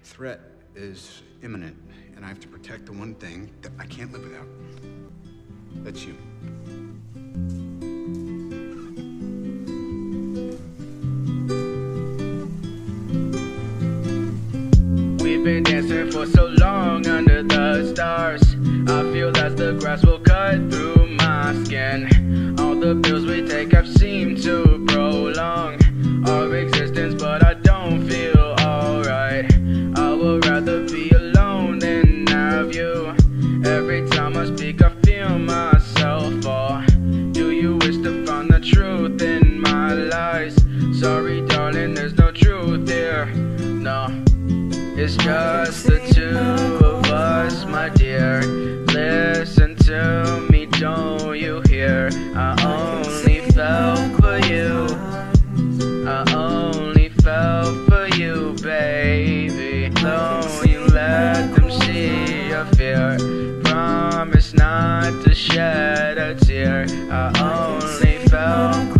threat is imminent, and I have to protect the one thing that I can't live without. That's you. We've been dancing for so long under the stars. I feel as the grass will cut through my skin. All the pills we take have seemed to prolong our existence, but I don't feel alright. I would rather be alone than have you. Every time I speak I feel myself fall. Do you wish to find the truth in my lies? Sorry darling, there's no truth here, no. It's just the two of us, my dear. Listen to me, don't you hear? I only fell for you. I only fell for you, baby. Don't you let them see your fear. Promise not to shed a tear. I only fell